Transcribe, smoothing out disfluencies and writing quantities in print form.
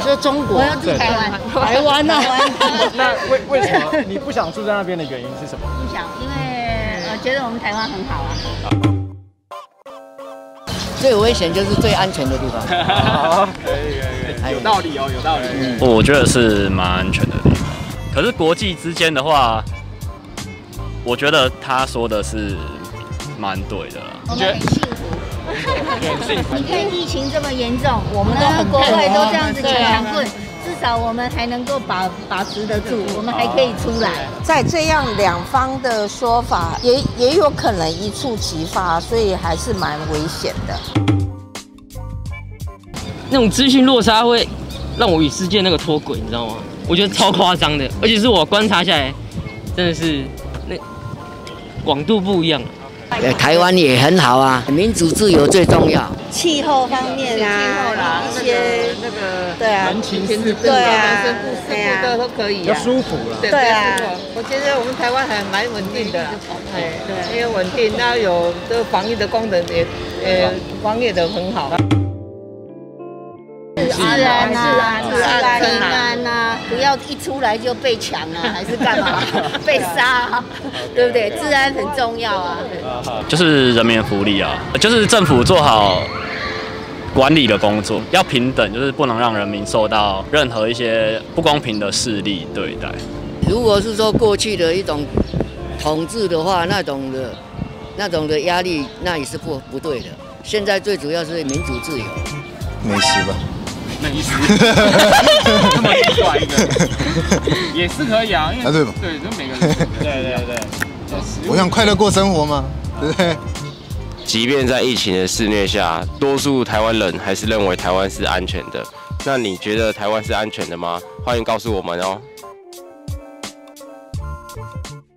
说中国， 我要住台湾， 台湾呐。 那为什么你不想住在那边的原因是什么？ 不想，因为觉得我们台湾很好啊。 最危险就是最安全的地方。 好，可以，有道理哦，有道理。 我觉得是蛮安全的地方。可是国际之间的话，我觉得他说的是蛮对的啦。 我们很幸福。你看疫情这么严重，我们国外都这样子强棍，至少我们还能够把持得住，我们还可以出来。 在这样两方的说法，也有可能一触即发，所以还是蛮危险的。 那种资讯落差会让我与世界那个脱轨，你知道吗？我觉得超夸张的，而且是我观察下来，真的是那广度不一样。 台湾也很好啊，民主自由最重要。 气候方面啊，一些那个对啊， 人情世故， 对啊， 人生故事都可以， 比较舒服了。 对啊， 我觉得我们台湾还蛮稳定的，对，因为稳定，那有这个防疫的功能也防疫的很好。 治安啊，平安啊，不要一出来就被抢啊，还是干嘛被杀，对不对？治安很重要啊。 就是人民福利啊，就是政府做好管理的工作，要平等，就是不能让人民受到任何一些不公平的势力对待。 如果是说过去的一种统治的话，那种的压力，那也是不对的。现在最主要是民主自由。 美食吧。 美食，这么帅的，也是可以啊，因为对吧？ 对，就每个人，对， 我想快乐过生活嘛，对不对？ 即便在疫情的肆虐下，多数台湾人还是认为台湾是安全的。那你觉得台湾是安全的吗？欢迎告诉我们哦。